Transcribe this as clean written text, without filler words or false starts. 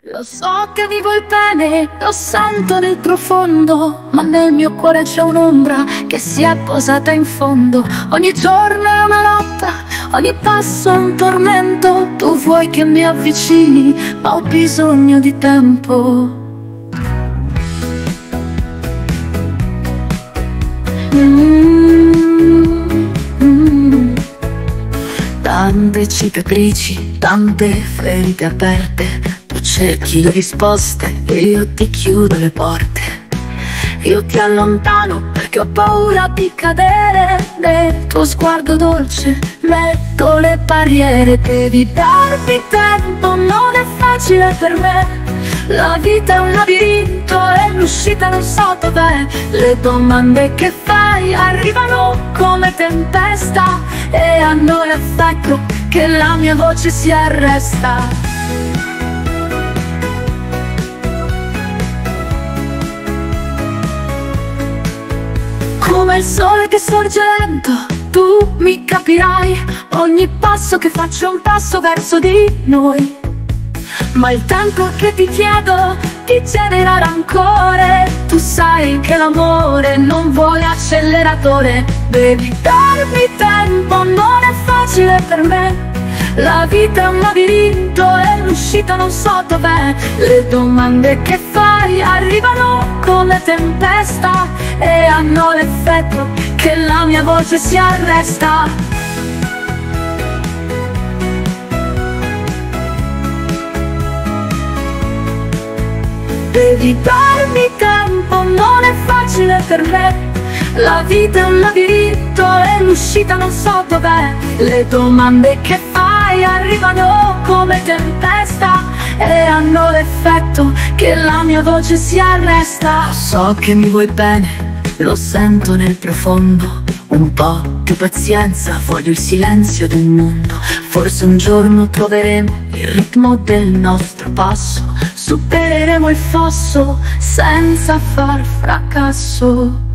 Lo so che mi vuoi bene, lo sento nel profondo, ma nel mio cuore c'è un'ombra che si è posata in fondo. Ogni giorno è una lotta, ogni passo è un tormento. Tu vuoi che mi avvicini, ma ho bisogno di tempo. Tante cicatrici, tante ferite aperte. Tu cerchi le risposte e io ti chiudo le porte. Io ti allontano perché ho paura di cadere. Nel tuo sguardo dolce metto le barriere. Devi darmi tempo, non è facile per me. La vita è un labirinto e l'uscita non so dov'è. Le domande che fai arrivano come tempesta e hanno l'effetto che la mia voce si arresta. Come il sole che sorge lento, tu mi capirai. Ogni passo che faccio è un passo verso di noi. Ma il tempo che ti chiedo ti genera rancore. Tu sai che l'amore non vuole acceleratore. Devi darmi tempo, non è facile per me. La vita è un labirinto e l'uscita non so dov'è. Le domande che fai arrivano come tempesta e hanno l'effetto che la mia voce si arresta. Devi darmi tempo, non è facile per me. La vita è un labirinto e l'uscita non so dov'è. Le domande che fai arrivano come tempesta e hanno l'effetto che la mia voce si arresta. So che mi vuoi bene, lo sento nel profondo. Un po' di pazienza, voglio il silenzio del mondo. Forse un giorno troveremo il ritmo del nostro passo. Supereremo il fosso senza far fracasso.